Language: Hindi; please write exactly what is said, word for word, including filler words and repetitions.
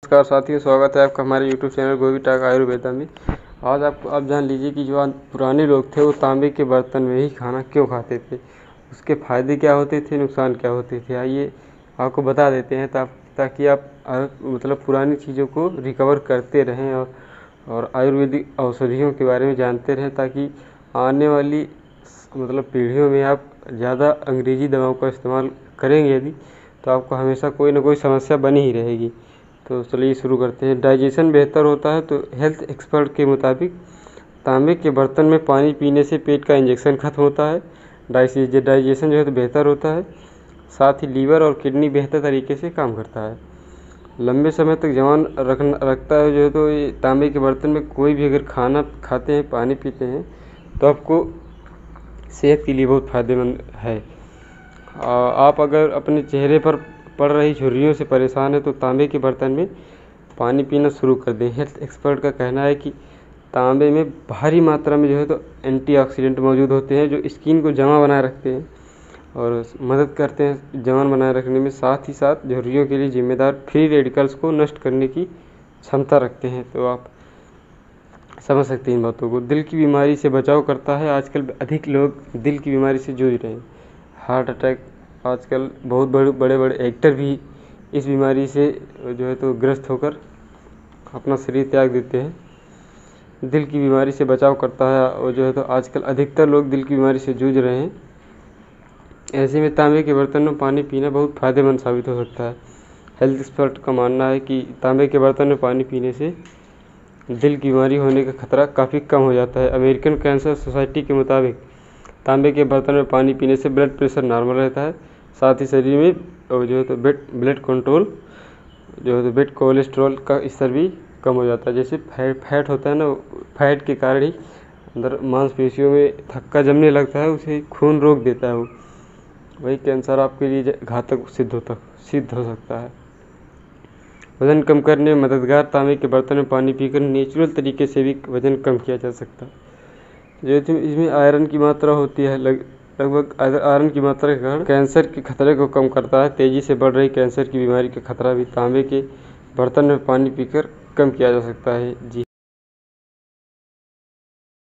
नमस्कार साथियों, स्वागत है आपका हमारे यूट्यूब चैनल गोभी टाक आयुर्वेदा में। आज आप आप जान लीजिए कि जो आज पुराने लोग थे वो तांबे के बर्तन में ही खाना क्यों खाते थे, उसके फ़ायदे क्या होते थे, नुकसान क्या होते थे। आइए आपको बता देते हैं ता, ताकि आप आ, मतलब पुरानी चीज़ों को रिकवर करते रहें और और आयुर्वेदिक औषधियों के बारे में जानते रहें, ताकि आने वाली मतलब पीढ़ियों में आप ज़्यादा अंग्रेज़ी दवाओं का इस्तेमाल करेंगे यदि, तो आपको हमेशा कोई ना कोई समस्या बनी ही रहेगी। तो चलिए शुरू करते हैं। डाइजेशन बेहतर होता है तो हेल्थ एक्सपर्ट के मुताबिक तांबे के बर्तन में पानी पीने से पेट का इंजेक्शन खत्म होता है, डाइजेशन जो है तो बेहतर होता है। साथ ही लीवर और किडनी बेहतर तरीके से काम करता है, लंबे समय तक जवान रखना रखता है। जो है तो ये तांबे के बर्तन में कोई भी अगर खाना खाते हैं, पानी पीते हैं, तो आपको सेहत के लिए बहुत फ़ायदेमंद है। आप अगर अपने चेहरे पर पड़ रही झुर्रियों से परेशान है तो तांबे के बर्तन में पानी पीना शुरू कर दें। हेल्थ एक्सपर्ट का कहना है कि तांबे में भारी मात्रा में जो है तो एंटीऑक्सीडेंट मौजूद होते हैं, जो स्किन को जमा बनाए रखते हैं और मदद करते हैं जवान बनाए रखने में। साथ ही साथ झुर्रियों के लिए जिम्मेदार फ्री रेडिकल्स को नष्ट करने की क्षमता रखते हैं। तो आप समझ सकते हैं इन बातों को। दिल की बीमारी से बचाव करता है। आजकल अधिक लोग दिल की बीमारी से जूझ रहे हैं, हार्ट अटैक। आजकल बहुत बड़े बड़े बड़े एक्टर भी इस बीमारी से जो है तो ग्रस्त होकर अपना शरीर त्याग देते हैं। दिल की बीमारी से बचाव करता है और जो है तो आजकल अधिकतर लोग दिल की बीमारी से जूझ रहे हैं। ऐसे में तांबे के बर्तन में पानी पीना बहुत फ़ायदेमंद साबित हो सकता है। हेल्थ एक्सपर्ट का मानना है कि तांबे के बर्तन में पानी पीने से दिल की बीमारी होने का खतरा काफ़ी कम हो जाता है। अमेरिकन कैंसर सोसाइटी के मुताबिक तांबे के बर्तन में पानी पीने से ब्लड प्रेशर नॉर्मल रहता है। साथ ही शरीर में जो है तो ब्लड ब्लड कंट्रोल जो है तो ब्लड कोलेस्ट्रॉल का स्तर भी कम हो जाता है। जैसे फैट फैट होता है ना, फैट के कारण ही अंदर मांसपेशियों में थक्का जमने लगता है, उसे खून रोक देता है वो। वही कैंसर आपके लिए घातक सिद्ध होता सिद्ध हो सकता है। वज़न कम करने में मददगार तांबे के बर्तन में पानी पीकर नेचुरल तरीके से भी वज़न कम किया जा सकता है। जो इसमें आयरन की मात्रा होती है, लग लगभग आयरन की मात्रा के कारण कैंसर के खतरे को कम करता है। तेज़ी से बढ़ रही कैंसर की बीमारी का खतरा भी तांबे के बर्तन में पानी पीकर कम किया जा सकता है। जी